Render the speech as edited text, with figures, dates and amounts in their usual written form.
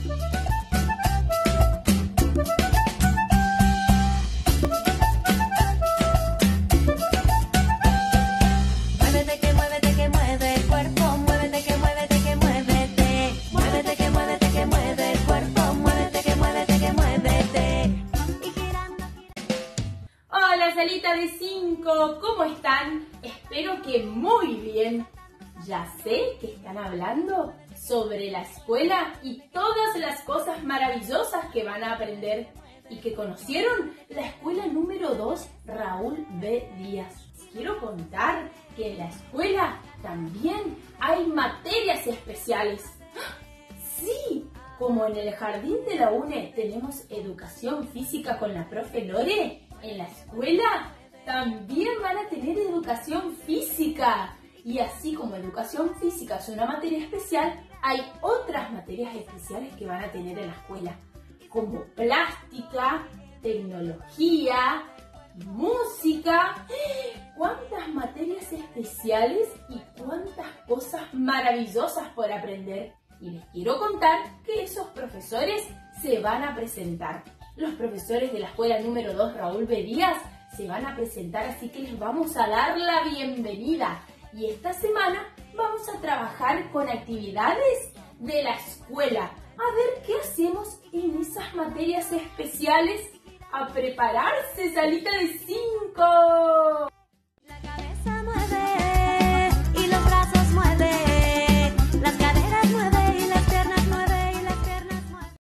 Muévete que mueve el cuerpo, muévete que muévete que muévete. Muévete que muévete que mueve el cuerpo, muévete que muévete que muévete. Y girando. Hola, salita de 5, ¿cómo están? Espero que muy bien. Ya sé que están hablando sobre la escuela y todas las cosas maravillosas que van a aprender y que conocieron la escuela número 2 Raúl B. Díaz. Quiero contar que en la escuela también hay materias especiales. ¡Ah! ¡Sí! Como en el jardín de la UNE tenemos educación física con la profe Lore, en la escuela también van a tener educación física. Y así como educación física es una materia especial, hay otras materias especiales que van a tener en la escuela, como plástica, tecnología, música. ¡Cuántas materias especiales y cuántas cosas maravillosas por aprender! Y les quiero contar que esos profesores se van a presentar. Los profesores de la escuela número 2 Raúl B. Díaz se van a presentar, así que les vamos a dar la bienvenida. Y esta semana vamos a trabajar con actividades de la escuela. A ver qué hacemos en esas materias especiales. ¡A prepararse, salita de 5!